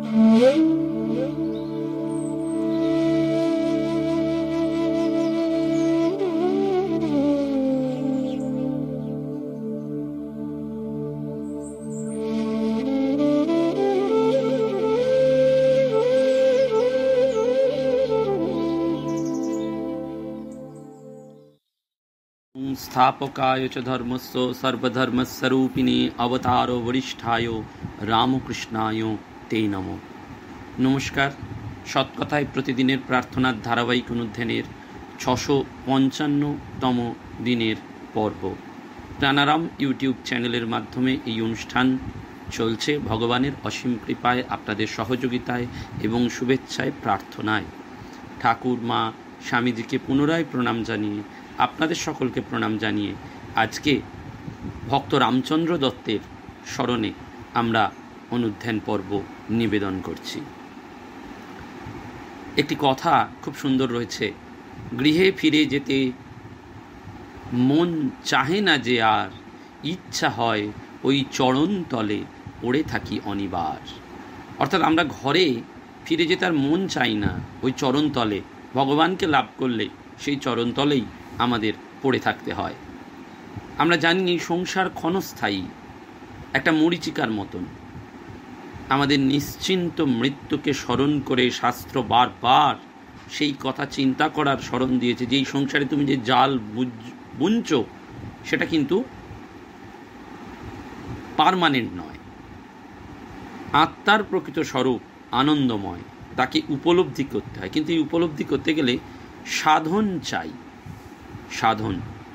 स्थापकाय च धर्मस्य सर्वधर्मस्वरूपिणे अवतारो वरिष्ठाय रामकृष्णाय ते नमो। नमस्कार। সৎকথায় প্রতিদিনের প্রার্থনার ধারাবাহিক অনুধ্যানের 655তম দিনের পর্ব প্রাণারাম ইউটিউব চ্যানেলের মাধ্যমে এই অনুষ্ঠান চলছে ভগবানের অসীম কৃপায়, আপনাদের সহযোগিতায় এবং শুভেচ্ছায়, প্রার্থনায়। ঠাকুর মা স্বামীজিকে পুনরায় প্রণাম জানিয়ে, আপনাদের সকলকে প্রণাম জানিয়ে আজকে ভক্ত রামচন্দ্র দত্তের স্মরণে আমরা অনুধ্যান পর্ব নিবেদন করছি। একটি কথা খুব সুন্দর রয়েছে, গৃহে ফিরে যেতে মন চাহে না যে আর, ইচ্ছা হয় ওই চরণ তলে পড়ে থাকি অনিবার। অর্থাৎ আমরা ঘরে ফিরে যেতে আর মন চাই না, ওই চরণ তলে ভগবানকে লাভ করলে সেই চরণ তলেই আমাদের পড়ে থাকতে হয়। আমরা জানি সংসার ক্ষণস্থায়ী, একটা মরীচিকার মতন। আমাদের নিশ্চিন্ত মৃত্যুকে স্মরণ করে শাস্ত্র বারবার সেই কথা চিন্তা করার স্মরণ দিয়েছে যে এই সংসারে তুমি যে জাল বুনছ সেটা কিন্তু পার্মানেন্ট নয়। আত্মার প্রকৃত স্বরূপ আনন্দময়, তাকে উপলব্ধি করতে হয়, কিন্তু এই উপলব্ধি করতে গেলে সাধন চাই, সাধন।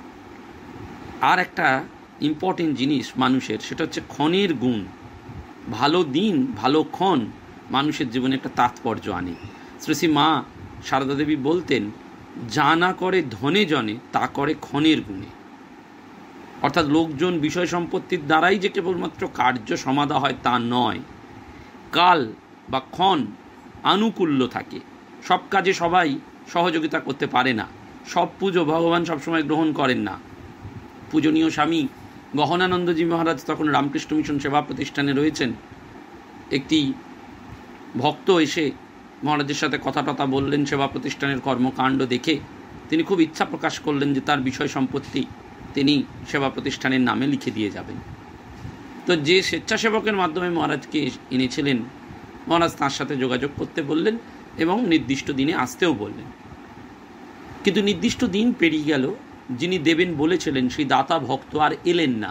আর একটা ইম্পর্টেন্ট জিনিস মানুষের, সেটা হচ্ছে ক্ষণের গুণ। ভালো দিন, ভালো ক্ষণ মানুষের জীবনে একটা তাৎপর্য আনে। শ্রী শ্রী মা সারদা দেবী বলতেন, যা না করে ধনে জনে তা করে ক্ষণের গুণে। অর্থাৎ লোকজন বিষয় সম্পত্তির দ্বারাই যে কেবলমাত্র কার্য সমাধা হয় তা নয়, কাল বা ক্ষণ আনুকূল্য থাকে। সব কাজে সবাই সহযোগিতা করতে পারে না, সব পুজো ভগবান সবসময় গ্রহণ করেন না। পূজনীয় স্বামী গহনানন্দজি মহারাজ তখন রামকৃষ্ণ মিশন সেবা প্রতিষ্ঠানে রয়েছেন। একটি ভক্ত এসে মহারাজের সাথে কথা টথা বললেন, সেবা প্রতিষ্ঠানের কর্মকাণ্ড দেখে তিনি খুব ইচ্ছা প্রকাশ করলেন যে তার বিষয় সম্পত্তি তিনি সেবা প্রতিষ্ঠানের নামে লিখে দিয়ে যাবেন। তো যে স্বেচ্ছাসেবকের মাধ্যমে মহারাজকে এনেছিলেন, মহারাজ তাঁর সাথে যোগাযোগ করতে বললেন এবং নির্দিষ্ট দিনে আসতেও বললেন। কিন্তু নির্দিষ্ট দিন পেরিয়ে গেল, যিনি দেবেন বলেছিলেন সেই দাতা ভক্ত আর এলেন না।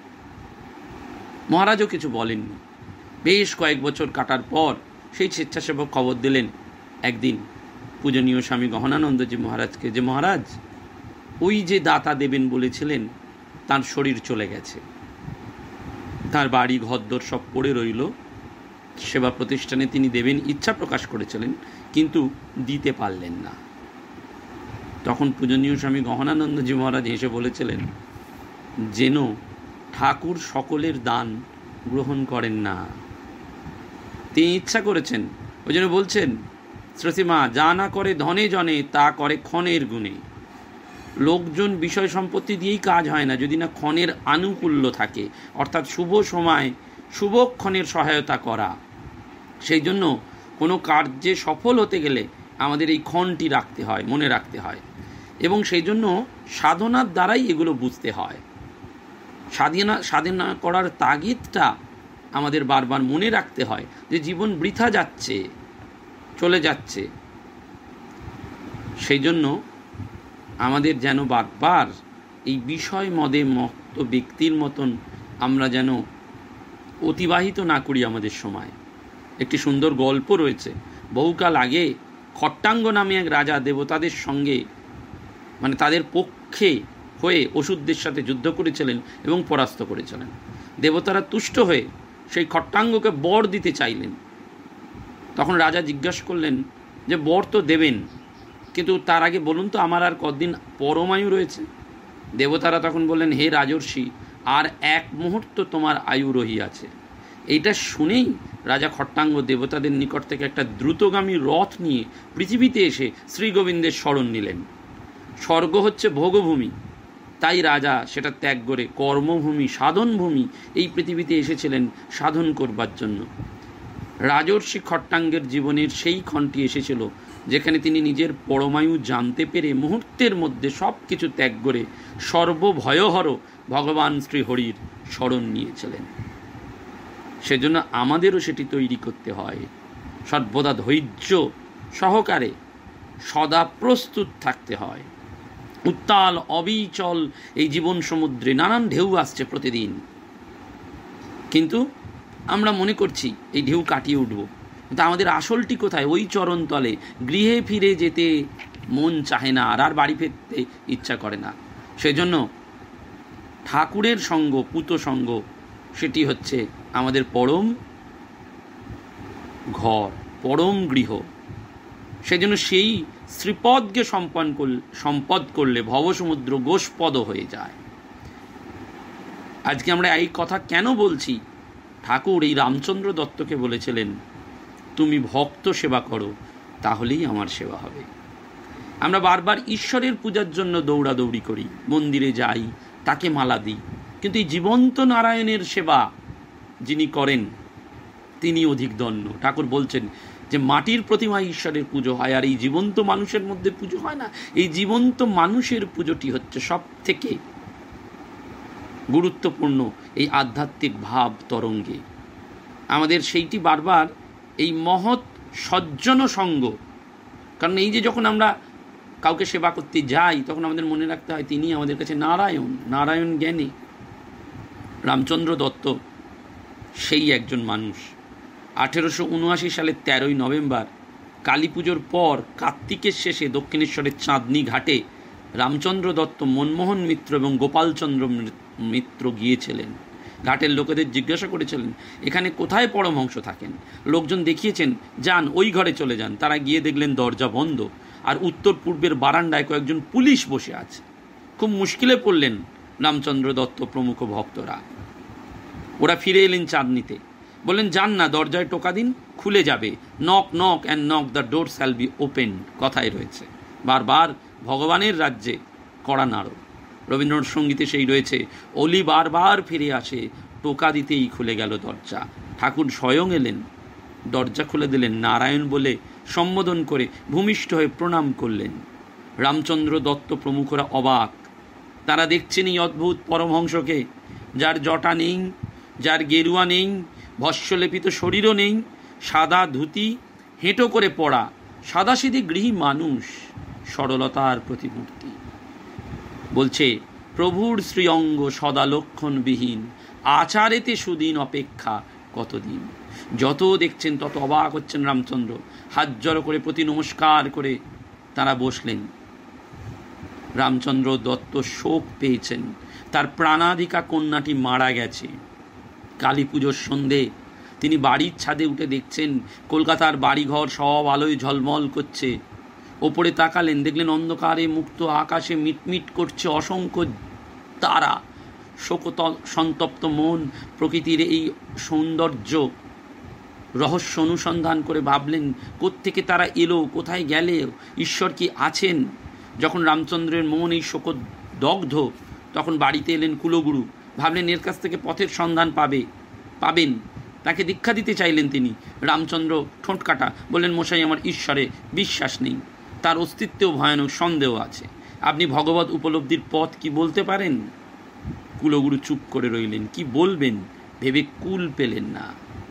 মহারাজও কিছু বলেননি। বেশ কয়েক বছর কাটার পর সেই স্বেচ্ছাসেবক খবর দিলেন একদিন পূজনীয় স্বামী গহনানন্দজি মহারাজকে যে মহারাজ, ওই যে দাতা দেবেন বলেছিলেন তার শরীর চলে গেছে, তার বাড়ি ঘরদোর সব পড়ে রইল। সেবা প্রতিষ্ঠানে তিনি দেবেন ইচ্ছা প্রকাশ করেছিলেন, কিন্তু দিতে পারলেন না। তখন পূজনীয় স্বামী গহনানন্দজি মহারাজ এসে বলেছিলেন, যেন ঠাকুর সকলের দান গ্রহণ করেন না, তিনি ইচ্ছা করেছেন। ওই জন্য বলছেন শ্রীমা, যা না করে ধনে জনে তা করে ক্ষণের গুণে। লোকজন বিষয় সম্পত্তি দিয়েই কাজ হয় না যদি না ক্ষণের আনুকূল্য থাকে, অর্থাৎ শুভ সময় শুভক্ষণের সহায়তা করা। সেই জন্য কোনো কার্যে সফল হতে গেলে আমাদের এই ক্ষণটি রাখতে হয়, মনে রাখতে হয়, এবং সেই জন্য সাধনার দ্বারাই এগুলো বুঝতে হয়। সাধনা করার তাগিদটা আমাদের বারবার মনে রাখতে হয় যে জীবন বৃথা যাচ্ছে, চলে যাচ্ছে। সেই জন্য আমাদের যেন বারবার এই বিষয় মদে মত্ত ব্যক্তির মতন আমরা যেন অতিবাহিত না করি আমাদের সময়। একটি সুন্দর গল্প রয়েছে, বহুকাল আগে খট্টাঙ্গ নামে এক রাজা দেবতাদের সঙ্গে, মানে তাদের পক্ষে হয়ে অসুরদের সাথে যুদ্ধ করেছিলেন এবং পরাস্ত করেছিলেন। দেবতারা তুষ্ট হয়ে সেই খট্টাঙ্গকে বর দিতে চাইলেন। তখন রাজা জিজ্ঞাসা করলেন যে বর তো দেবেন, কিন্তু তার আগে বলুন তো আমার আর কতদিন পরমায়ু রয়েছে। দেবতারা তখন বললেন, হে রাজর্ষি, আর এক মুহূর্ত তোমার আয়ু রহিয়াছে। এইটা শুনেই রাজা খট্টাঙ্গ দেবতাদের নিকট থেকে একটা দ্রুতগামী রথ নিয়ে পৃথিবীতে এসে শ্রীগোবিন্দের শরণ নিলেন। স্বর্গ হচ্ছে ভোগভূমি, তাই রাজা সেটা ত্যাগ করে কর্মভূমি, সাধনভূমি এই পৃথিবীতে এসেছিলেন সাধন করবার জন্য। রাজর্ষি খট্টাঙ্গের জীবনের সেই ক্ষণটি এসেছিল যেখানে তিনি নিজের পরমায়ু জানতে পেরে মুহূর্তের মধ্যে সব কিছু ত্যাগ করে সর্বভয়হর ভগবান শ্রীহরির শরণ নিয়েছিলেন। সেজন্য আমাদেরও সেটি তৈরি করতে হয়, সর্বদা ধৈর্য সহকারে সদা প্রস্তুত থাকতে হয়। উত্তাল অবিচল এই জীবন সমুদ্রে নানান ঢেউ আসছে প্রতিদিন, কিন্তু আমরা মনে করছি এই ঢেউ কাটিয়ে উঠব, কিন্তু আমাদের আসলটি কোথায়? ওই চরণতলে। গৃহে ফিরে যেতে মন চাহে না, আর বাড়ি ফিরতে ইচ্ছা করে না। সেজন্য ঠাকুরের সঙ্গ, পুত সঙ্গ, সেটি হচ্ছে আমাদের পরম ঘর, পরম গৃহ। সেজন্য সেই শ্রীপদকে সম্পদ করলে ভবসমুদ্র গোষ্পদ হয়ে যায়। আজকে আমরা এই কথা কেন বলছি? ঠাকুর এই রামচন্দ্র দত্তকে বলেছিলেন, তুমি ভক্ত সেবা করো, তাহলেই আমার সেবা হবে। আমরা বারবার ঈশ্বরের পূজার জন্য দৌড়াদৌড়ি করি, মন্দিরে যাই, তাকে মালা দিই, কিন্তু এই জীবন্ত নারায়ণের সেবা যিনি করেন তিনি অধিক ধন্য। ঠাকুর বলছেন যে মাটির প্রতিমায় ঈশ্বরের পুজো হয়, আর এই জীবন্ত মানুষের মধ্যে পুজো হয় না। এই জীবন্ত মানুষের পুজোটি হচ্ছে সব থেকে গুরুত্বপূর্ণ এই আধ্যাত্মিক ভাব তরঙ্গে। আমাদের সেইটি বারবার এই মহৎ সজ্জন সঙ্গ, কারণ এই যে যখন আমরা কাউকে সেবা করতে যাই তখন আমাদের মনে রাখতে হয় তিনি আমাদের কাছে নারায়ণ, নারায়ণ জ্ঞানী। রামচন্দ্র দত্ত সেই একজন মানুষ। 1879 সালের 13ই নভেম্বর কালী পুজোর পর কার্তিকের শেষে দক্ষিণেশ্বরের চাঁদনি ঘাটে রামচন্দ্র দত্ত, মনমোহন মিত্র এবং গোপালচন্দ্র মিত্র গিয়েছিলেন। ঘাটের লোকেদের জিজ্ঞাসা করেছিলেন এখানে কোথায় পরমহংস থাকেন। লোকজন দেখিয়েছেন, যান ওই ঘরে চলে যান। তারা গিয়ে দেখলেন দরজা বন্ধ, আর উত্তর পূর্বের বারান্দায় কয়েকজন পুলিশ বসে আছে। খুব মুশকিলে পড়লেন রামচন্দ্র দত্ত প্রমুখ ভক্তরা। ওরা ফিরে এলেন চাঁদনিতে, বললেন যান না, দরজায় টোকা দিন, খুলে যাবে। Knock knock and knock, the door shall be open, কথায় রয়েছে। বারবার ভগবানের রাজ্যে কড়া নাড়ো। রবীন্দ্রনাথ সঙ্গীতে সেই রয়েছে, অলি বারবার ফিরে আসে, টোকা দিতেই খুলে গেল দরজা। ঠাকুর স্বয়ং এলেন, দরজা খুলে দিলেন, নারায়ণ বলে সম্বোধন করে ভূমিষ্ঠ হয়ে প্রণাম করলেন। রামচন্দ্র দত্ত প্রমুখরা অবাক। তারা দেখছেন এই অদ্ভুত পরমহংসকে, যার জটা নেই, যার গেরুয়া নেই, ভস্যলেপিত শরীরও নেই, সাদা ধুতি, হেঁটো করে পড়া, সাদাসিধে গৃহী মানুষ, সরলতার প্রতিমূর্তি। বলছে প্রভুর শ্রীঅঙ্গ সদা লক্ষণবিহীন, আচারেতে সুদিন অপেক্ষা কতদিন। যত দেখছেন তত অবাক হচ্ছেন রামচন্দ্র। হাত জড়ো করে প্রতি নমস্কার করে তারা বসলেন। রামচন্দ্র দত্ত শোক পেয়েছেন, তার প্রাণাধিকা কন্যাটি মারা গেছে। কালী পুজোর সন্ধে তিনি বাড়ির ছাদে উঠে দেখছেন কলকাতার বাড়িঘর সব আলোয় ঝলমল করছে। ওপরে তাকালেন, দেখলেন অন্ধকারে মুক্ত আকাশে মিটমিট করছে অসংখ্য তারা। শোকতল সন্তপ্ত মন প্রকৃতির এই সৌন্দর্য রহস্য অনুসন্ধান করে ভাবলেন কোত্থেকে তারা এলো, কোথায় গেলে, ঈশ্বর কি আছেন। যখন রামচন্দ্রের মন এই শোকদগ্ধ, তখন বাড়িতে এলেন কুলগুরু। ভাবলেন এর কাছ থেকে পথের সন্ধান পাবেন। তাকে দীক্ষা দিতে চাইলেন তিনি। রামচন্দ্র ঠোঁট কাটা বললেন, মশাই আমার ঈশ্বরে বিশ্বাস নেই, তার অস্তিত্বেও ভয়ানক সন্দেহ আছে। আপনি ভগবত উপলব্ধির পথ কি বলতে পারেন? কুলগুরু চুপ করে রইলেন, কি বলবেন ভেবে কুল পেলেন না।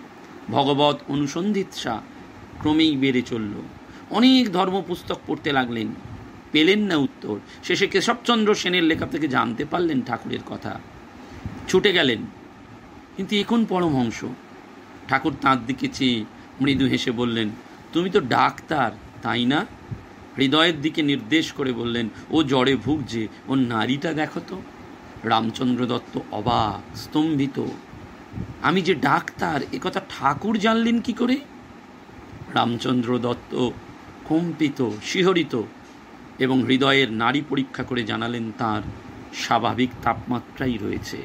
ভগবত অনুসন্ধিৎসা ক্রমেই বেড়ে চলল। অনেক ধর্মপুস্তক পড়তে লাগলেন, পেলেন না উত্তর। শেষে কেশবচন্দ্র সেনের লেখা থেকে জানতে পারলেন ঠাকুরের কথা। ছুটে গেলেন, কিন্তু এখন পরমহংস। ঠাকুর তাঁর দিকে চেয়ে মৃদু হেসে বললেন, তুমি তো ডাক্তার তাই না? হৃদয়ের দিকে নির্দেশ করে বললেন, ও জ্বরে ভুগছে, ও নারীটা দেখো তো। রামচন্দ্র দত্ত অবাক, স্তম্ভিত। আমি যে ডাক্তার একথা ঠাকুর জানলেন কি করে? রামচন্দ্র দত্ত কম্পিত, শিহরিত এবং হৃদয়ের নারী পরীক্ষা করে জানালেন তার স্বাভাবিক তাপমাত্রাই রয়েছে।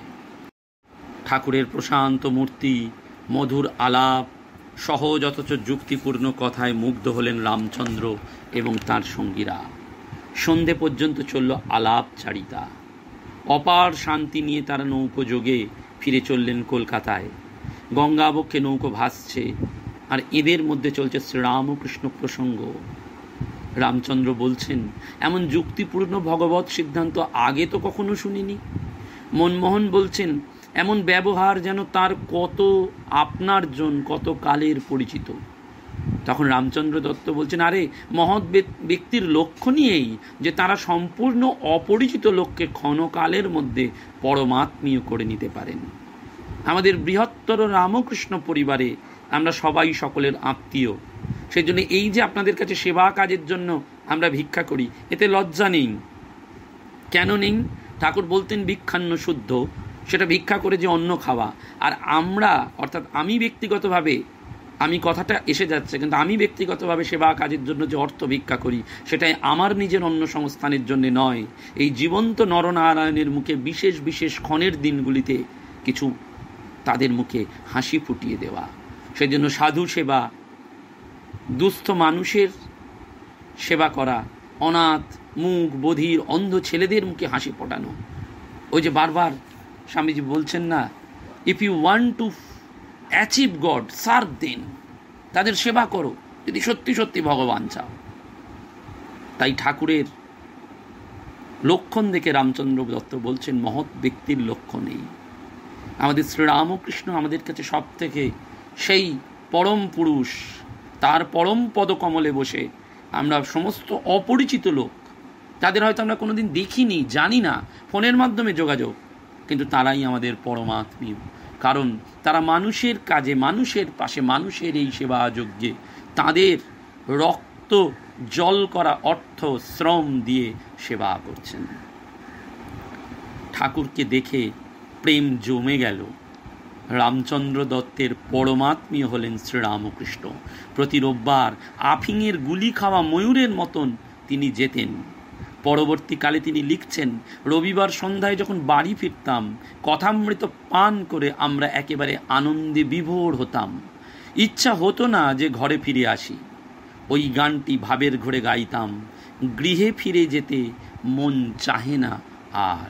ঠাকুরের প্রশান্ত মূর্তি, মধুর আলাপ, সহজ অথচ যুক্তিপূর্ণ কথায় মুগ্ধ হলেন রামচন্দ্র এবং তার সঙ্গীরা। সন্ধে পর্যন্ত চলল আলাপচারিতা। অপার শান্তি নিয়ে তারা নৌকো যোগে ফিরে চললেন কলকাতায়। গঙ্গাবক্ষে নৌকো ভাসছে, আর এদের মধ্যে চলছে শ্রীরামকৃষ্ণ প্রসঙ্গ। রামচন্দ্র বলছেন, এমন যুক্তিপূর্ণ ভগবৎ সিদ্ধান্ত আগে তো কখনো শুনিনি। মনমোহন বলছেন, এমন ব্যবহার যেন তার কত আপনার জন কত কালের পরিচিত। তখন রামচন্দ্র দত্ত বলছেন, আরে মহৎ ব্যক্তির লক্ষ্য নিয়েই যে তারা সম্পূর্ণ অপরিচিত লোককে ক্ষণকালের মধ্যে পরমাত্মীয় করে নিতে পারেন। আমাদের বৃহত্তর রামকৃষ্ণ পরিবারে আমরা সবাই সকলের আত্মীয়। সেই জন্য এই যে আপনাদের কাছে সেবা কাজের জন্য আমরা ভিক্ষা করি, এতে লজ্জা নেই। কেন নেই? ঠাকুর বলতেন ভিক্ষান্ন শুদ্ধ, সেটা ভিক্ষা করে যে অন্ন খাওয়া। আর আমরা, অর্থাৎ আমি ব্যক্তিগতভাবে, আমি কথাটা এসে যাচ্ছে, কিন্তু আমি ব্যক্তিগতভাবে সেবা কাজের জন্য যে অর্থ ভিক্ষা করি, সেটাই আমার নিজের অন্ন সংস্থানের জন্য নয়, এই জীবন্ত নরনারায়ণের মুখে বিশেষ বিশেষ ক্ষণের দিনগুলিতে কিছু তাদের মুখে হাসি ফুটিয়ে দেওয়া। সেই জন্য সাধু সেবা, দুস্থ মানুষের সেবা করা, অনাথ মুখ বধির অন্ধ ছেলেদের মুখে হাসি ফোটানো। ওই যে বারবার স্বামীজি বলছেন না, if you want to achieve God serve then, তাদের সেবা করো যদি সত্যি সত্যি ভগবান চাও। তাই ঠাকুরের লক্ষণ দেখে রামচন্দ্র দত্ত বলছেন, মহৎ ব্যক্তির লক্ষ্য নেই। আমাদের শ্রীরামকৃষ্ণ আমাদের কাছে সব থেকে সেই পরম পুরুষ, তার পরম পদকমলে বসে আমরা সমস্ত অপরিচিত লোক, তাদের হয়তো আমরা কোনোদিন দেখিনি, জানি না, ফোনের মাধ্যমে যোগাযোগ, কিন্তু তারাই আমাদের পরমাত্মীয়। কারণ তারা মানুষের কাজে, মানুষের পাশে, মানুষের এই সেবা যজ্ঞে তাদের রক্ত জল করা অর্থ শ্রম দিয়ে সেবা করছেন। ঠাকুরকে দেখে প্রেম জমে গেল। রামচন্দ্র দত্তের পরমাত্মীয় হলেন শ্রীরামকৃষ্ণ। প্রতি রোববার আফিংয়ের গুলি খাওয়া ময়ূরের মতন তিনি যেতেন। পরবর্তীকালে তিনি লিখছেন, রবিবার সন্ধ্যায় যখন বাড়ি ফিরতাম, কথামৃত পান করে আমরা একেবারে আনন্দে বিভোর হতাম। ইচ্ছা হতো না যে ঘরে ফিরে আসি। ওই গানটি ভাবের ঘোরে গাইতাম, গৃহে ফিরে যেতে মন চাহে না আর।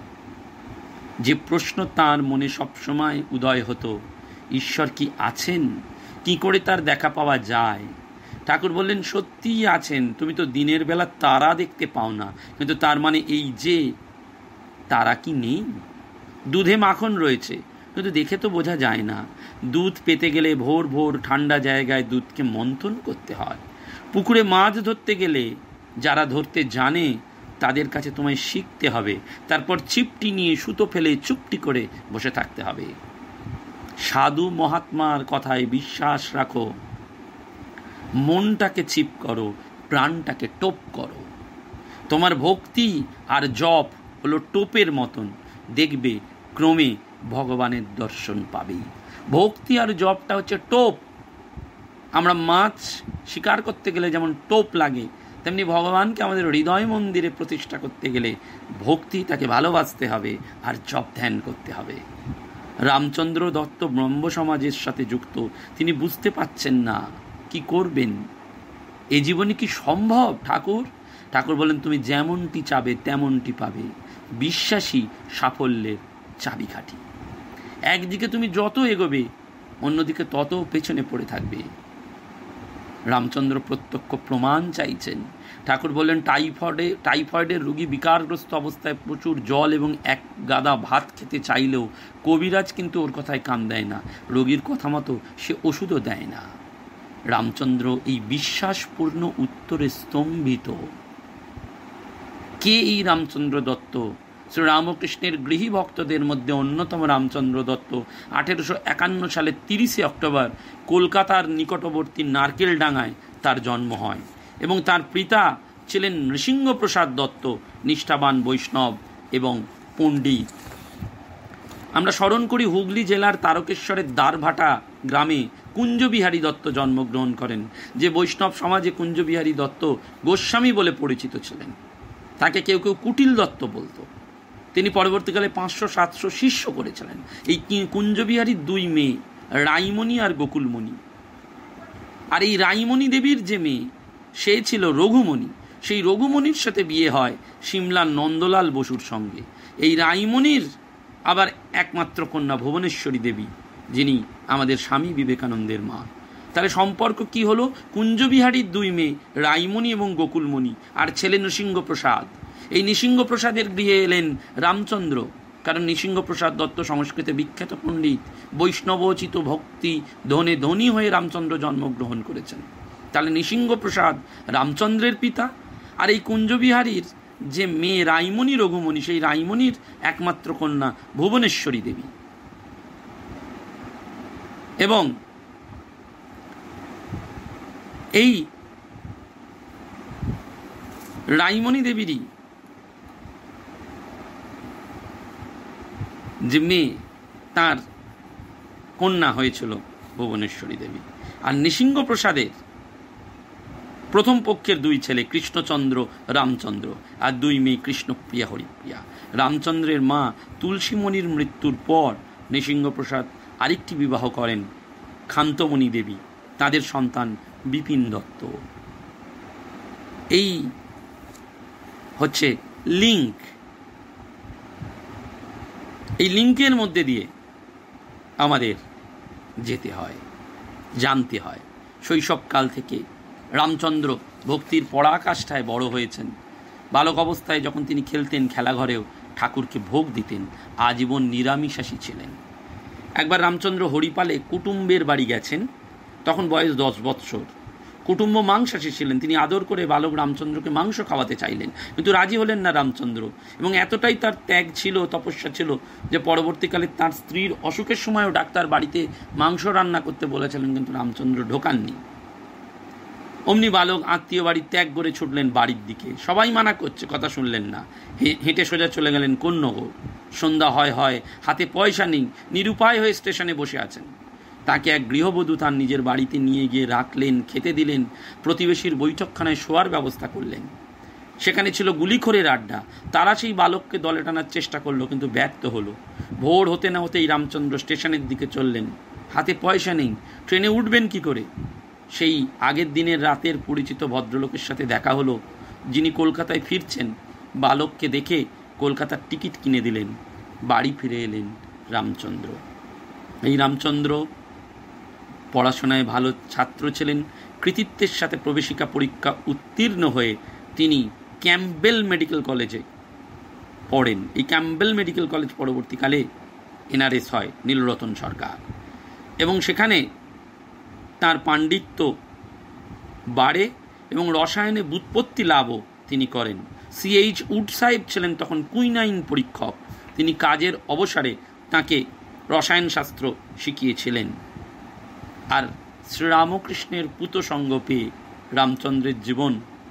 যে প্রশ্ন তার মনে সবসময় উদয় হতো, ঈশ্বর কি আছেন? কি করে তার দেখা পাওয়া যায়? ঠাকুর বললেন, সত্যিই আছেন, তুমি তো দিনের বেলা তারা দেখতে পাও না, কিন্তু তার মানে এই যে তারা কি নেই? দুধে মাখন রয়েছে, কিন্তু দেখে তো বোঝা যায় না। দুধ পেতে গেলে ভোর ভোর ঠান্ডা জায়গায় দুধকে মন্থন করতে হয়। পুকুরে মাছ ধরতে গেলে যারা ধরতে জানে তাদের কাছে তোমায় শিখতে হবে, তারপর ছিপটি নিয়ে সুতো ফেলে চুপটি করে বসে থাকতে হবে। সাধু মহাত্মার কথায় বিশ্বাস রাখো, মনটাকে ছিপ করো, প্রাণটাকে টোপ করো। তোমার ভক্তি আর জপ হলো টোপের মতন, দেখবে ক্রমে ভগবানের দর্শন পাবে। ভক্তি আর জপটা হচ্ছে টোপ। আমরা মাছ শিকার করতে গেলে যেমন টোপ লাগে, তেমনি ভগবানকে আমাদের হৃদয় মন্দিরে প্রতিষ্ঠা করতে গেলে ভক্তি, তাকে ভালোবাসতে হবে আর জপ ধ্যান করতে হবে। রামচন্দ্র দত্ত ব্রহ্ম সমাজের সাথে যুক্ত, তিনি বুঝতে পাচ্ছেন না কি করবেন। এ জীবনে কি সম্ভব? ঠাকুর বলেন, তুমি যেমনটি চাবে তেমনটি পাবে। বিশ্বাসী সাফল্যের চাবিকাঠি। একদিকে তুমি যত এগোবে, অন্যদিকে তত পেছনে পড়ে থাকবে। রামচন্দ্র প্রত্যক্ষ প্রমাণ চাইছেন। ঠাকুর বললেন, টাইফয়েডের রোগী বিকারগ্রস্ত অবস্থায় প্রচুর জল এবং এক গাদা ভাত খেতে চাইলেও কবিরাজ কিন্তু ওর কথায় কান দেয় না, রোগীর কথা মতো সে ওষুধও দেয় না। রামচন্দ্র এই বিশ্বাসপূর্ণ উত্তরে স্তম্ভিত। কে এই রামচন্দ্র দত্ত? শ্রীরামকৃষ্ণের গৃহী ভক্তদের মধ্যে অন্যতম রামচন্দ্র দত্ত 1851 সালের 30 অক্টোবর কলকাতার নিকটবর্তী নারকেলডাঙ্গায় তার জন্ম হয় এবং তার পিতা ছিলেন নৃসিংহপ্রসাদ দত্ত, নিষ্ঠাবান বৈষ্ণব এবং পণ্ডিত। আমরা স্মরণ করি হুগলি জেলার তারকেশ্বরের দ্বারভাটা গ্রামে কুঞ্জবিহারী দত্ত জন্মগ্রহণ করেন, যে বৈষ্ণব সমাজে কুঞ্জবিহারী দত্ত গোস্বামী বলে পরিচিত ছিলেন। তাকে কেউ কেউ কুটিল দত্ত বলতো। তিনি পরবর্তীকালে 500-700 শিষ্য করেছিলেন। এই কুঞ্জবিহারীর 2 মেয়ে, রাইমণি আর গোকুলমণি। আর এই রাইমণি দেবীর যে মেয়ে, সে ছিল রঘুমণি। সেই রঘুমণির সাথে বিয়ে হয় সিমলার নন্দলাল বসুর সঙ্গে। এই রাইমণির আবার একমাত্র কন্যা ভুবনেশ্বরী দেবী, যিনি আমাদের স্বামী বিবেকানন্দের মা। তাহলে সম্পর্ক কি হলো? কুঞ্জবিহারীর দুই মেয়ে রাইমণি এবং গোকুলমণি, আর ছেলে নৃসিংহপ্রসাদ। এই নৃসিংহপ্রসাদের গৃহে এলেন রামচন্দ্র, কারণ নৃসিংহপ্রসাদ দত্ত সংস্কৃতে বিখ্যাত পণ্ডিত, বৈষ্ণবোচিত ভক্তি ধনে ধনী হয়ে রামচন্দ্র জন্মগ্রহণ করেছেন। তাহলে নৃসিংহপ্রসাদ রামচন্দ্রের পিতা, আর এই কুঞ্জবিহারীর যে মেয়ে রাইমণি রঘুমণি, সেই রাইমণির একমাত্র কন্যা ভুবনেশ্বরী দেবী। এবং এই রাইমণি দেবীরই যে মেয়ে, তার কন্যা হয়েছিল ভুবনেশ্বরী দেবী। আর নৃসিংহপ্রসাদের প্রথম পক্ষের দুই ছেলে কৃষ্ণচন্দ্র রামচন্দ্র, আর দুই মেয়ে কৃষ্ণপ্রিয়া হরিপ্রিয়া। রামচন্দ্রের মা তুলসীমণির মৃত্যুর পর নৃসিংহপ্রসাদ আরেকটি বিবাহ করেন ক্ষান্তমণি দেবী, তাদের সন্তান বিপিন দত্ত। এই হচ্ছে লিঙ্ক। এই লিঙ্কের মধ্যে দিয়ে আমাদের যেতে হয়, জানতে হয়। শৈশবকাল থেকে রামচন্দ্র ভক্তির পরাকাষ্ঠায় বড় হয়েছেন। বালক অবস্থায় যখন তিনি খেলতেন, খেলাঘরেও ঠাকুরকে ভোগ দিতেন, আজীবন নিরামিষাশী ছিলেন। একবার রামচন্দ্র হরিপালে কুটুম্বের বাড়ি গেছেন, তখন বয়স 10 বৎসর। কুটুম্ব মাংসাশী ছিলেন, তিনি আদর করে বালক রামচন্দ্রকে মাংস খাওয়াতে চাইলেন, কিন্তু রাজি হলেন না রামচন্দ্র। এবং এতটাই তার ত্যাগ ছিল, তপস্যা ছিল, যে পরবর্তীকালে তার স্ত্রীর অসুখের সময়ও ডাক্তার বাড়িতে মাংস রান্না করতে বলেছিলেন, কিন্তু রামচন্দ্র ঢোকাননি। অমনি বালক আত্মীয় বাড়ি ত্যাগ করে ছুটলেন বাড়ির দিকে। সবাই মানা করছে, কথা শুনলেন না, হেঁটে সোজা চলে গেলেন কোন্নগর। সন্ধ্যা হয়, হাতে পয়সা নেই, নিরুপায় হয়ে স্টেশনে বসে আছেন। তাকে এক গৃহবধূ তার নিজের বাড়িতে নিয়ে গিয়ে রাখলেন, খেতে দিলেন, প্রতিবেশীর বৈঠকখানায় শোয়ার ব্যবস্থা করলেন। সেখানে ছিল গুলিখোরের আড্ডা। তারা সেই বালককে দলে টানার চেষ্টা করলো, কিন্তু ব্যর্থ হলো। ভোর হতে না হতেই রামচন্দ্র স্টেশনের দিকে চললেন। হাতে পয়সা নেই, ট্রেনে উঠবেন কি করে? সেই আগের দিনের রাতের পরিচিত ভদ্রলোকের সাথে দেখা হলো, যিনি কলকাতায় ফিরছেন। বালককে দেখে কলকাতার টিকিট কিনে দিলেন। বাড়ি ফিরে এলেন রামচন্দ্র। এই রামচন্দ্র পড়াশোনায় ভালো ছাত্র ছিলেন। কৃতিত্বের সাথে প্রবেশিকা পরীক্ষা উত্তীর্ণ হয়ে তিনি ক্যাম্পবেল মেডিকেল কলেজে পড়েন। এই ক্যাম্পবেল মেডিকেল কলেজ পরবর্তীকালে NRS হয়, নীলরতন সরকার, এবং সেখানে তার পাণ্ডিত্য বাড়ে এবং রসায়নে ব্যুৎপত্তি লাভও তিনি করেন। CH উড সাহেব ছিলেন তখন কুইনাইন পরীক্ষক। তিনি কাজের অবসরে তাকে রসায়নশাস্ত্র শিখিয়েছিলেন। আর শ্রীরামকৃষ্ণের পুত সঙ্গ পেয়ে রামচন্দ্রের জীবন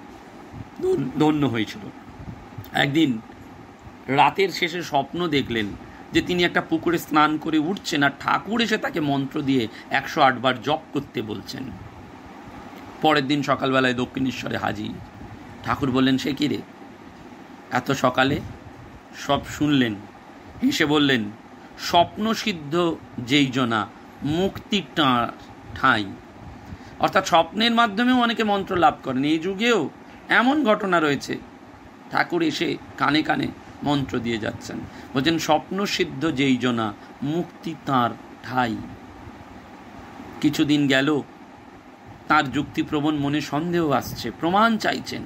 ধন্য হয়েছিল। একদিন রাতের শেষে স্বপ্ন দেখলেন যে তিনি একটা পুকুরে স্নান করে উঠছেন, আর ঠাকুর এসে তাকে মন্ত্র দিয়ে 108 বার জপ করতে বলছেন। পরের দিন সকালবেলায় দক্ষিণেশ্বরে হাজির। ঠাকুর বললেন, সে কি রে, এত সকালে? সব শুনলেন। হেসে বললেন, স্বপ্নসিদ্ধ যেই জনা মুক্তি ঠাঁই। অর্থাৎ স্বপ্নের মাধ্যমেও অনেকে মন্ত্র লাভ করেন। এই যুগেও এমন ঘটনা রয়েছে। ঠাকুর এসে কানে কানে মন্ত্র দিয়ে যাচ্ছেন, বলছেন স্বপ্নসিদ্ধ যেই জনা মুক্তি তাঁর ঠাঁই। কিছুদিন গেল, তার যুক্তিপ্রবণ মনে সন্দেহ আসছে, প্রমাণ চাইছেন।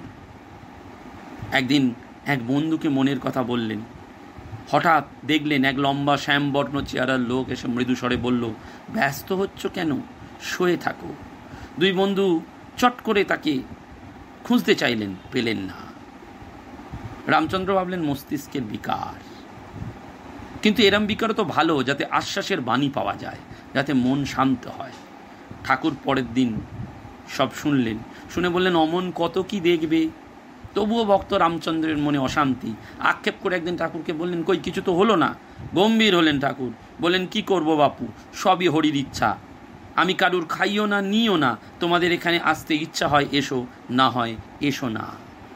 একদিন এক বন্ধুকে মনের কথা বললেন। হঠাৎ দেখলেন এক লম্বা শ্যামবর্ণ চেহারার লোক এসে মৃদুস্বরে বলল, ব্যস্ত হচ্ছ কেন, শুয়ে থাকো। দুই বন্ধু চট করে তাকে খুঁজতে চাইলেন, পেলেন না। রামচন্দ্র ভাবলেন মস্তিষ্কের বিকার, কিন্তু এরম বিকারও তো ভালো, যাতে আশ্বাসের বাণী পাওয়া যায়, যাতে মন শান্ত হয়। ঠাকুর পরের দিন সব শুনলেন, শুনে বললেন, অমন কত কি দেখবে। তবুও ভক্ত রামচন্দ্রের মনে অশান্তি। আক্ষেপ করে একদিন ঠাকুরকে বললেন, কই কিছু তো হলো না। গম্ভীর হলেন ঠাকুর, বললেন, কি করব বাপু, সবই হরির ইচ্ছা। আমি কারুর খাইও না, নিও না। তোমাদের এখানে আসতে ইচ্ছা হয় এসো, না হয় এসো না।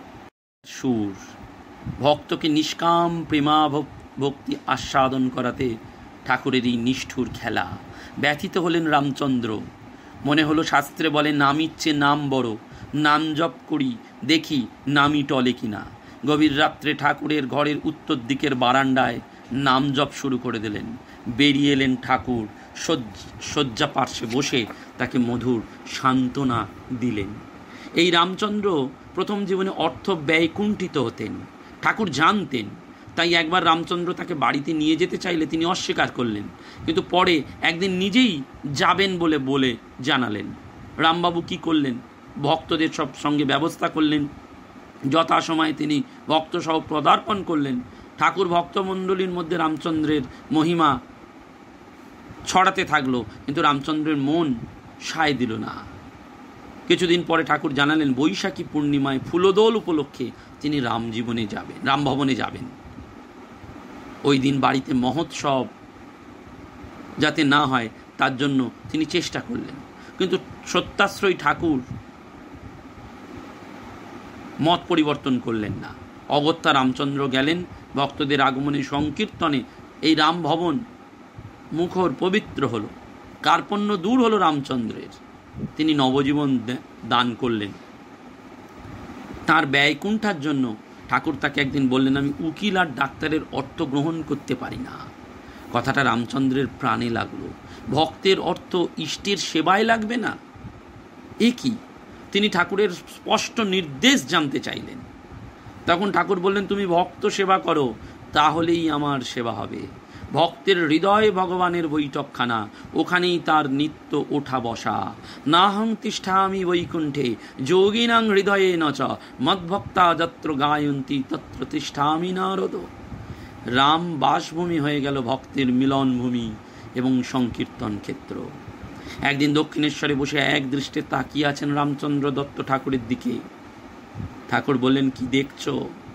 সুর ভক্তকে নিষ্কাম প্রেমা ভক্তি আস্বাদন করাতে ঠাকুরের এই নিষ্ঠুর খেলা। ব্যথিত হলেন রামচন্দ্র। মনে হলো শাস্ত্রে বলে, নামিচ্ছে নাম বড়, নাম জপ করি দেখি নামই টলে কিনা। গভীর রাত্রে ঠাকুরের ঘরের উত্তর দিকের বারান্দায় নাম জপ শুরু করে দিলেন। বেরিয়ে এলেন ঠাকুর, শয্যা পার্শ্বে বসে তাকে মধুর সান্ত্বনা দিলেন। এই রামচন্দ্র প্রথম জীবনে অর্থ ব্যয় কুণ্ঠিত হতেন, ঠাকুর জানতেন। তাই একবার রামচন্দ্র তাকে বাড়িতে নিয়ে যেতে চাইলে তিনি অস্বীকার করলেন, কিন্তু পরে একদিন নিজেই যাবেন বলে জানালেন। রামবাবু কি করলেন? ভক্তদের সব সঙ্গে ব্যবস্থা করলেন, যথাসময়ে তিনি ভক্তসহ পদার্পণ করলেন। ঠাকুর ভক্তমণ্ডলীর মধ্যে রামচন্দ্রের মহিমা ছড়াতে থাকলো, কিন্তু রামচন্দ্রের মন সায় দিল না। কিছুদিন পরে ঠাকুর জানালেন বৈশাখী পূর্ণিমায় ফুলদোল উপলক্ষে তিনি রামভবনে যাবেন। ওই দিন বাড়িতে মহোৎসব যাতে না হয় তার জন্য তিনি চেষ্টা করলেন, কিন্তু সত্যাশ্রয়ী ঠাকুর মত পরিবর্তন করলেন না। অগত্যা রামচন্দ্র গেলেন। ভক্তদের আগমনে সংকীর্তনে এই রামভবন মুখর পবিত্র হল, কার্পণ্য দূর হলো রামচন্দ্রের। তিনি নবজীবন দান করলেন। তার ব্যয়কুণ্ঠার জন্য ঠাকুর তাকে একদিন বললেন, আমি উকিল আর ডাক্তারের অর্থ গ্রহণ করতে পারি না। কথাটা রামচন্দ্রের প্রাণে লাগলো। ভক্তের অর্থ ইষ্টের সেবায় লাগবে না, এ কি? তিনি ঠাকুরের স্পষ্ট নির্দেশ জানতে চাইলেন। তখন ঠাকুর বললেন, তুমি ভক্ত সেবা করো, তাহলেই আমার সেবা হবে। ভক্তের হৃদয় ভগবানের বৈঠকখানা, ওখানেই তার নিত্য ওঠা বসা। নাহং তিষ্ঠামি বৈকুণ্ঠে যোগিনাং হৃদয়ে নচ মদ্ভক্তা যত্র গায়ন্তি তত্র তিষ্ঠামি নারদ। রাম বাসভূমি হয়ে গেল ভক্তের মিলনভূমি এবং সংকীর্তন ক্ষেত্র। একদিন দক্ষিণেশ্বরে বসে এক দৃষ্টে তাকিয়ে আছেন রামচন্দ্র দত্ত ঠাকুরের দিকে। ঠাকুর বললেন, কি দেখছো?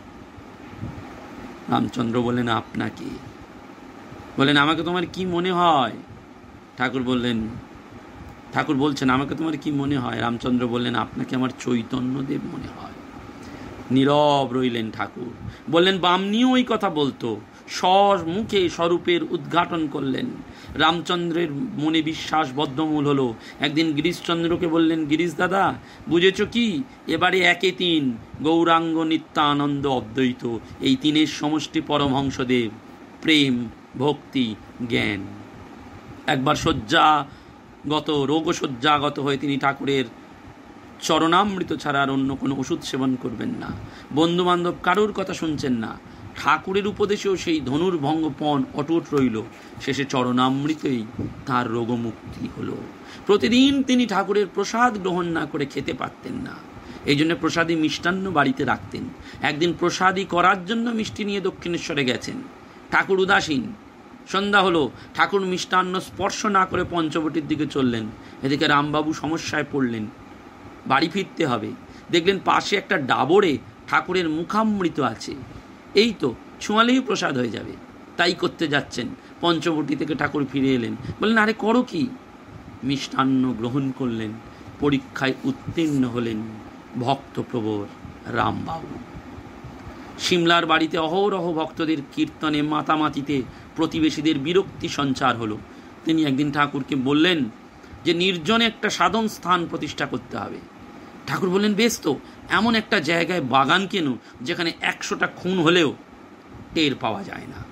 রামচন্দ্র বললেন, আপনাকে। বললেন, আমাকে তোমার কি মনে হয়? ঠাকুর বলছেন, আমাকে তোমার কি মনে হয়? রামচন্দ্র বললেন, আপনাকে আমার চৈতন্যদেব মনে হয়। নীরব রইলেন ঠাকুর। বললেন, বামনিও ওই কথা বলতো। মুখে স্বরূপের উদ্ঘাটন করলেন। রামচন্দ্রের মনে বিশ্বাস বদ্ধমূল হলো। একদিন গিরিশচন্দ্রকে বললেন, গিরিশ দাদা, বুঝেছ কি? এবারে একে তিন, গৌরাঙ্গ, নিত্যানন্দ, অদ্বৈত, এই তিনের সমষ্টি পরমহংসদেব। প্রেম, ভক্তি, জ্ঞান। একবার রোগশয্যাগত হয়ে তিনি ঠাকুরের চরণামৃত ছাড়া আর অন্য কোনো ওষুধ সেবন করবেন না। বন্ধুবান্ধব কারুর কথা শুনছেন না। ঠাকুরের উপদেশেও সেই ধনুর্ভঙ্গপণ অটুট রইল। শেষে চরণামৃতেই তার রোগমুক্তি হলো। প্রতিদিন তিনি ঠাকুরের প্রসাদ গ্রহণ না করে খেতে পারতেন না, এই জন্য প্রসাদী মিষ্টান্ন বাড়িতে রাখতেন। একদিন প্রসাদী করার জন্য মিষ্টি নিয়ে দক্ষিণেশ্বরে গেছেন। ঠাকুর উদাসীন। সন্ধ্যা হলো, ঠাকুর মিষ্টান্ন স্পর্শ না করে পঞ্চবটির দিকে চললেন। এদিকে রামবাবু সমস্যায় পড়লেন, বাড়ি ফিরতে হবে। দেখলেন পাশে একটা ডাবরে ঠাকুরের মুখামৃত আছে। এই তো ছোঁয়ালেই প্রসাদ হয়ে যাবে, তাই করতে যাচ্ছেন। পঞ্চবটি থেকে ঠাকুর ফিরে এলেন। বললেন, আরে করো কি? মিষ্টান্ন গ্রহণ করলেন। পরীক্ষায় উত্তীর্ণ হলেন ভক্তপ্রবর রামবাবু। সিমলার বাড়িতে অহরহ ভক্তদের কীর্তনে মাতামাতিতে প্রতিবেশীদের বিরক্তি সঞ্চার হলো। তিনি একদিন ঠাকুরকে বললেন যে নির্জনে একটা সাধন স্থান প্রতিষ্ঠা করতে হবে। ঠাকুর বললেন, বেশ তো, এমন একটা জায়গায় বাগান কেন যেখানে 100টা খুন হলেও টের পাওয়া যায় না।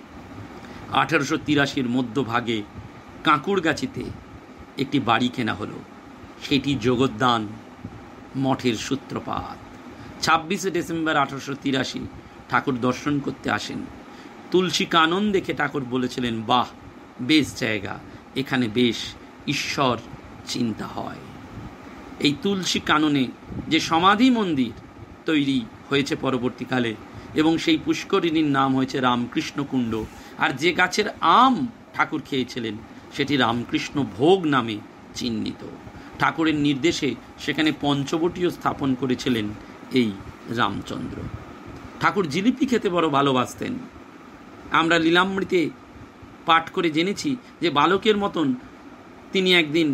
1883 মধ্যভাগে কাঁকুড়গাছিতে একটি বাড়ি কেনা হলো। সেটি জগদ্দান মঠের সূত্রপাত। 26শে ডিসেম্বর 1883 ঠাকুর দর্শন করতে আসেন। তুলসী কানন দেখে ঠাকুর বলেছিলেন, বাহ, বেশ জায়গা, এখানে বেশ ঈশ্বর চিন্তা হয়। এই তুলসী কাননে যে সমাধি মন্দির তৈরি হয়েছে পরবর্তীকালে, এবং সেই পুষ্করিণীর নাম হয়েছে রামকৃষ্ণ কুণ্ড। আর যে গাছের আম ঠাকুর খেয়েছিলেন সেটি রামকৃষ্ণ ভোগ নামে চিহ্নিত। ঠাকুরের নির্দেশে সেখানে পঞ্চবটিও স্থাপন করেছিলেন এই রামচন্দ্র। ঠাকুর জিলিপি খেতে বড় ভালোবাসতেন। আমরা লীলামৃতে পাঠ করে জেনেছি যে বালকের মতন তিনি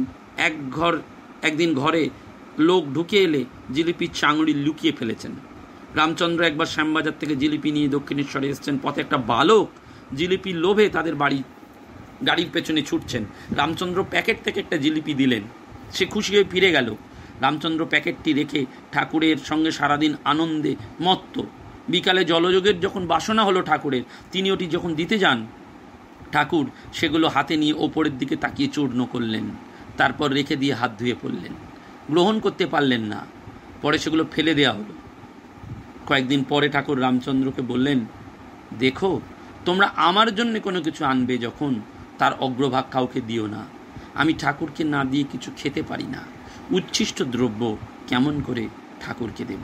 একদিন ঘরে লোক ঢুকে এলে জিলিপির চাঙড়ি লুকিয়ে ফেলেছেন। রামচন্দ্র একবার শ্যামবাজার থেকে জিলিপি নিয়ে দক্ষিণেশ্বরে এসেছেন। পথে একটা বালক জিলিপির লোভে তাদের গাড়ির পেছনে ছুটছেন। রামচন্দ্র প্যাকেট থেকে একটা জিলিপি দিলেন। সে খুশি হয়ে ফিরে গেল। রামচন্দ্র প্যাকেটটি রেখে ঠাকুরের সঙ্গে সারাদিন আনন্দে মত্ত। বিকালে জলযোগের যখন বাসনা হলো ঠাকুরের, তিনি ওটি যখন দিতে যান, ঠাকুর সেগুলো হাতে নিয়ে ওপরের দিকে তাকিয়ে চূর্ণ করলেন, তারপর রেখে দিয়ে হাত ধুয়ে পড়লেন। গ্রহণ করতে পারলেন না, পরে সেগুলো ফেলে দেওয়া হলো। কয়েকদিন পরে ঠাকুর রামচন্দ্রকে বললেন, দেখো, তোমরা আমার জন্য কোনো কিছু আনবে যখন, তার অগ্রভাগ কাউকে দিও না। আমি ঠাকুরকে না দিয়ে কিছু খেতে পারি না, উচ্ছিষ্ট দ্রব্য কেমন করে ঠাকুরকে দেব।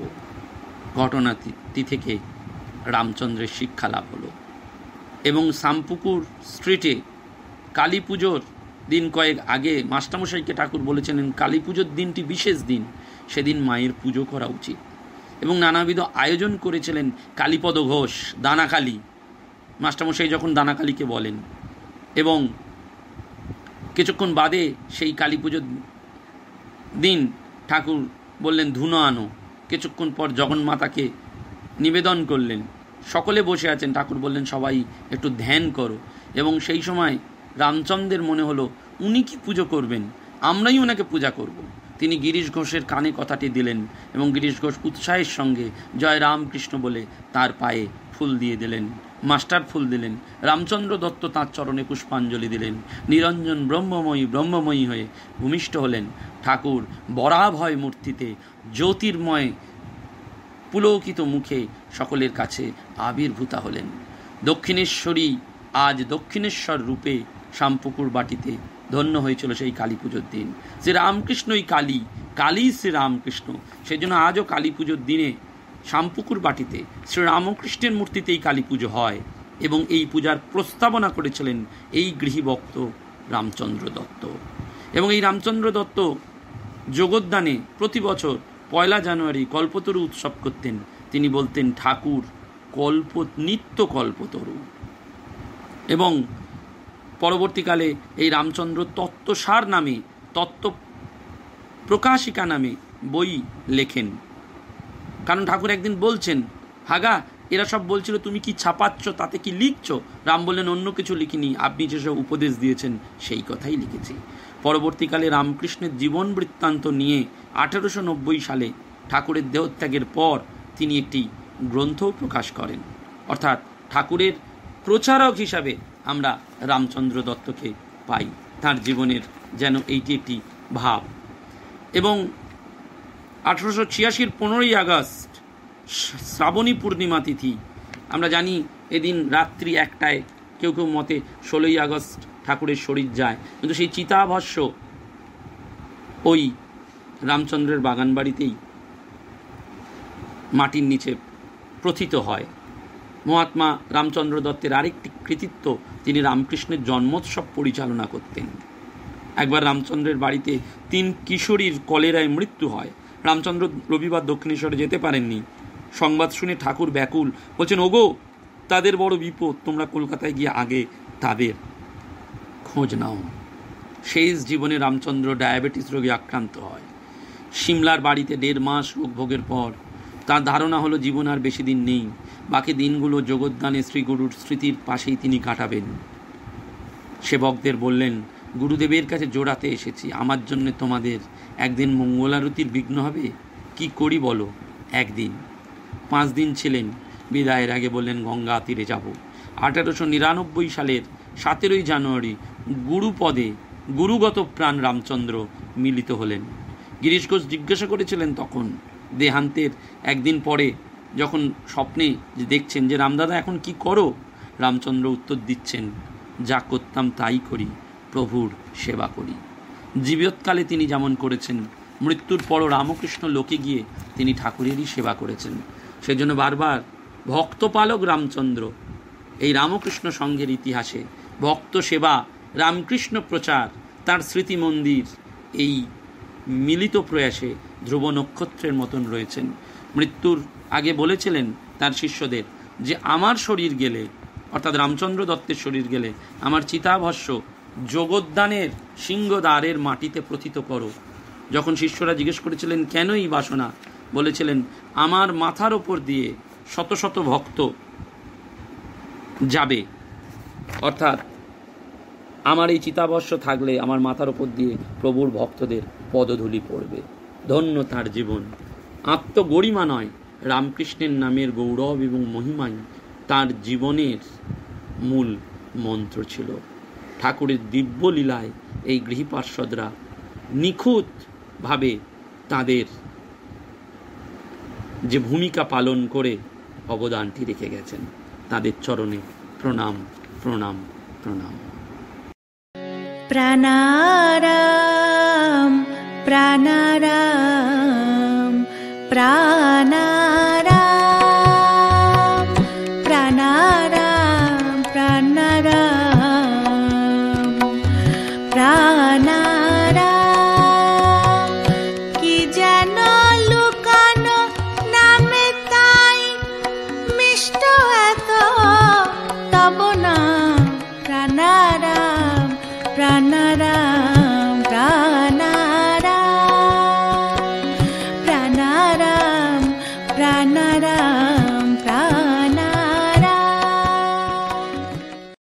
ঘটনাটি থেকে রামচন্দ্রের শিক্ষা লাভ হলো। এবং সামপুকুর স্ট্রিটে কালী পুজোর দিন কয়েক আগে মাস্টারমশাইকে ঠাকুর বলেছিলেন, কালী পুজোর দিনটি বিশেষ দিন, সেদিন মায়ের পুজো করা উচিত। এবং নানাবিধ আয়োজন করেছিলেন। কালীপদ ঘোষ দানাকালী, মাস্টারমশাই যখন দানাকালীকে বলেন, এবং কিছুক্ষণ বাদে সেই কালী পুজোর দিন ঠাকুর বললেন ধুনো আনো। কিছুক্ষণ পর জগন্মাতাকে নিবেদন করলেন, সকলে বসে আছেন, ঠাকুর বললেন সবাই একটু ধ্যান করো। এবং সেই সময় রামচন্দ্রের মনে হলো উনি কি পুজো করবেন, আমরাই ওনাকে পূজা করব। তিনি গিরিশ ঘোষের কানে কথাটি দিলেন এবং গিরিশ ঘোষ উৎসাহের সঙ্গে জয় রামকৃষ্ণ বলে তার পায়ে ফুল দিয়ে দিলেন, মাস্টার ফুল দিলেন। রামচন্দ্র দত্ত তাঁর চরণে পুষ্পাঞ্জলি দিলেন। নিরঞ্জন ব্রহ্মময়ী হয়ে ভূমিষ্ঠ হলেন। ঠাকুর বরাভয় মূর্তিতে জ্যোতির্ময় পুলকিত মুখে সকলের কাছে আবির্ভূতা হলেন। দক্ষিণেশ্বরী আজ দক্ষিণেশ্বর রূপে সামপুকুর বাটিতে ধন্য হয়েছিল সেই কালী পুজোর দিন। শ্রী রামকৃষ্ণই কালী, কালী শ্রী রামকৃষ্ণ। সেই জন্য আজও কালী পুজোর দিনে সামপুকুর বাটিতে শ্রী রামকৃষ্ণের মূর্তিতেই কালী পুজো হয়। এবং এই পূজার প্রস্তাবনা করেছিলেন এই গৃহীভক্ত রামচন্দ্র দত্ত। এবং এই রামচন্দ্র দত্ত যোগদানে প্রতি বছর 1 জানুয়ারি কল্পতরু উৎসব করতেন। তিনি বলতেন ঠাকুর নিত্য কল্পতরু। এবং পরবর্তীকালে এই রামচন্দ্র তত্ত্বসার নামে, তত্ত্ব প্রকাশিকা নামে বই লেখেন। কারণ ঠাকুর একদিন বলছেন, হাগা এরা সব বলছিল তুমি কি ছাপাচ্ছ, তাতে কি লিখছ? রাম বললেন অন্য কিছু লিখিনি, আপনি যেসব উপদেশ দিয়েছেন সেই কথাই লিখেছি। পরবর্তীকালে রামকৃষ্ণের জীবন বৃত্তান্ত নিয়ে 1890 সালে ঠাকুরের দেহত্যাগের পর তিনি একটি গ্রন্থ প্রকাশ করেন। অর্থাৎ ঠাকুরের প্রচারক হিসাবে আমরা রামচন্দ্র দত্তকে পাই। তার জীবনের যেন এইটি একটি ভাব। এবং 1886 15ই আগস্ট শ্রাবণী পূর্ণিমা তিথি, আমরা জানি এদিন রাত্রি 1টায়, কেউ কেউ মতে 16ই আগস্ট ঠাকুরের শরীর যায়। কিন্তু সেই চিতাভস্য ওই রামচন্দ্রের বাগান বাড়িতেই মাটির নিচে প্রথিত হয়। মহাত্মা রামচন্দ্র দত্তের আরেকটি কৃতিত্ব, তিনি রামকৃষ্ণের জন্মোৎসব পরিচালনা করতেন। একবার রামচন্দ্রের বাড়িতে 3 কিশোরীর কলেরায় মৃত্যু হয়। রামচন্দ্র রবিবার দক্ষিণেশ্বরে যেতে পারেননি। সংবাদ শুনে ঠাকুর ব্যাকুল, বলছেন ওগো তাদের বড় বিপদ, তোমরা কলকাতায় গিয়ে আগে তাদের খোঁজ নাও। শেষ জীবনে রামচন্দ্র ডায়াবেটিস রোগে আক্রান্ত হয়। সিমলার বাড়িতে 1.5 মাস রোগ ভোগের পর তার ধারণা হলো জীবন আর বেশি দিন নেই, বাকি দিনগুলো জগদ্দানে শ্রীগুরুর স্মৃতির পাশেই তিনি কাটাবেন। সেবকদের বললেন, গুরুদেবের কাছে জোড়াতে এসেছি, আমার জন্য তোমাদের একদিন মঙ্গলারতির বিঘ্ন হবে, কি করি বলো? 1 দিন। 5 দিন ছিলেন, বিদায়ের আগে বললেন গঙ্গা তীরে যাব। 1899 সালের 17ই জানুয়ারি গুরুপদে গুরুগত প্রাণ রামচন্দ্র মিলিত হলেন। গিরিশ ঘোষ জিজ্ঞাসা করেছিলেন তখন, দেহান্তের একদিন পরে যখন স্বপ্নে দেখছেন যে রামদাদা এখন কি করো? রামচন্দ্র উত্তর দিচ্ছেন, যা করতাম তাই করি, প্রভুর সেবা করি। জীবিতকালে তিনি যেমন করেছেন, মৃত্যুর পরও রামকৃষ্ণ লোকে গিয়ে তিনি ঠাকুরেরই সেবা করেছেন। সেজন্য বারবার ভক্তপালক রামচন্দ্র, এই রামকৃষ্ণ সংঘের ইতিহাসে ভক্ত সেবা, রামকৃষ্ণ প্রচার, তার স্মৃতি মন্দির, এই মিলিত প্রয়াসে ধ্রুব নক্ষত্রের মতন রয়েছেন। মৃত্যুর আগে বলেছিলেন তার শিষ্যদের যে আমার শরীর গেলে, অর্থাৎ রামচন্দ্র দত্তের শরীর গেলে, আমার চিতাভস্য জগদ্দানের সিংহদ্বারের মাটিতে প্রথিত করো। যখন শিষ্যরা জিজ্ঞেস করেছিলেন কেন এই বাসনা, বলেছিলেন আমার মাথার ওপর দিয়ে শত শত ভক্ত যাবে, অর্থাৎ আমার এই চিতাভস্য থাকলে আমার মাথার ওপর দিয়ে প্রভুর ভক্তদের পদধূলি পড়বে। ধন্য তার জীবন। আত্মগরিমা নয়, রামকৃষ্ণের নামের গৌরব এবং মহিমাই তার জীবনের মূল মন্ত্র ছিল। ঠাকুরের দিব্য লীলায় এই গৃহীপার্ষদরা নিখুঁতভাবে তাদের যে ভূমিকা পালন করে অবদানটি রেখে গেছেন। তাদের চরণে প্রণাম, প্রণাম, প্রণাম। প্রাণারাম প্রাণারাম প্রাণারাম প্রাণারাম প্রাণারাম প্রাণারাম। কি যেন লুকানো নামে তাই মিষ্ট এত তব নাম প্রাণারাম প্রাণারাম।